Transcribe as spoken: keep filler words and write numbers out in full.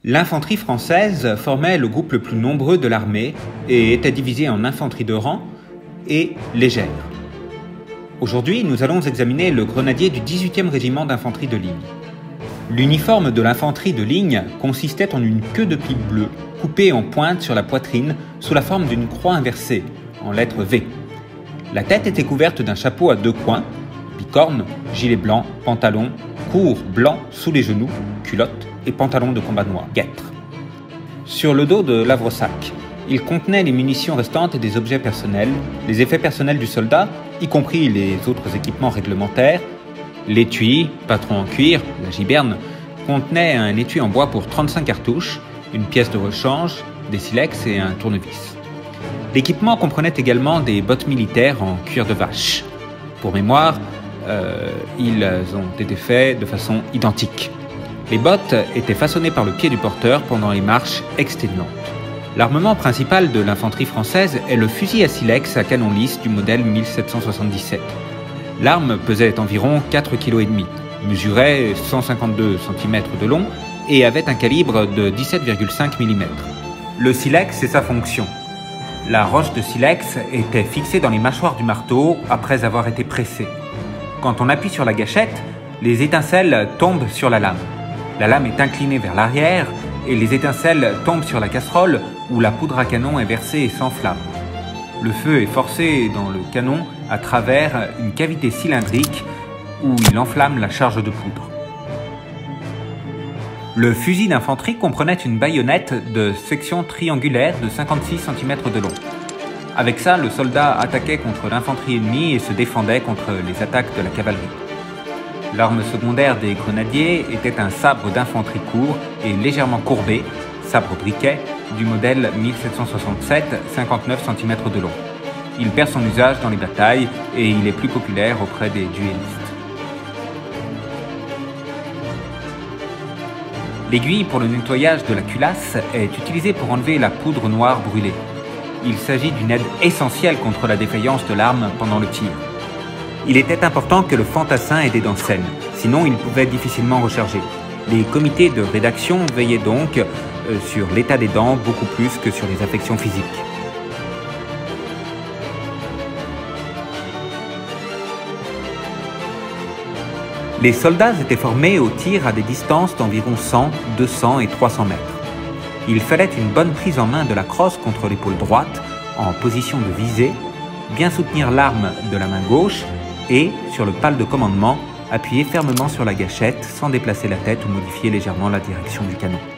L'infanterie française formait le groupe le plus nombreux de l'armée et était divisée en infanterie de rang et légère. Aujourd'hui, nous allons examiner le grenadier du dix-huitième régiment d'infanterie de ligne. L'uniforme de l'infanterie de ligne consistait en une queue de pipe bleue coupée en pointe sur la poitrine sous la forme d'une croix inversée, en lettre V. La tête était couverte d'un chapeau à deux coins, bicorne, gilet blanc, pantalon, court blanc sous les genoux, culotte et pantalon de combat noir, guêtre. Sur le dos de l'havresac, il contenait les munitions restantes et des objets personnels, les effets personnels du soldat, y compris les autres équipements réglementaires. L'étui, patron en cuir, la giberne, contenait un étui en bois pour trente-cinq cartouches, une pièce de rechange, des silex et un tournevis. L'équipement comprenait également des bottes militaires en cuir de vache. Pour mémoire, euh, ils ont été faits de façon identique. Les bottes étaient façonnées par le pied du porteur pendant les marches exténuantes. L'armement principal de l'infanterie française est le fusil à silex à canon lisse du modèle mille sept cent soixante-dix-sept. L'arme pesait environ quatre virgule cinq kilos, mesurait cent cinquante-deux centimètres de long et avait un calibre de dix-sept virgule cinq millimètres. Le silex et sa fonction. La roche de silex était fixée dans les mâchoires du marteau après avoir été pressée. Quand on appuie sur la gâchette, les étincelles tombent sur la lame. La lame est inclinée vers l'arrière et les étincelles tombent sur la casserole où la poudre à canon est versée et s'enflamme. Le feu est forcé dans le canon à travers une cavité cylindrique où il enflamme la charge de poudre. Le fusil d'infanterie comprenait une baïonnette de section triangulaire de cinquante-six centimètres de long. Avec ça, le soldat attaquait contre l'infanterie ennemie et se défendait contre les attaques de la cavalerie. L'arme secondaire des grenadiers était un sabre d'infanterie court et légèrement courbé, sabre briquet, du modèle mille sept cent soixante-sept, cinquante-neuf centimètres de long. Il perd son usage dans les batailles et il est plus populaire auprès des duellistes. L'aiguille pour le nettoyage de la culasse est utilisée pour enlever la poudre noire brûlée. Il s'agit d'une aide essentielle contre la défaillance de l'arme pendant le tir. Il était important que le fantassin ait des dents saines, sinon il pouvait difficilement recharger. Les comités de rédaction veillaient donc euh, sur l'état des dents beaucoup plus que sur les affections physiques. Les soldats étaient formés au tir à des distances d'environ cent, deux cents et trois cents mètres. Il fallait une bonne prise en main de la crosse contre l'épaule droite, en position de visée, bien soutenir l'arme de la main gauche et, sur le pal de commandement, appuyer fermement sur la gâchette sans déplacer la tête ou modifier légèrement la direction du canon.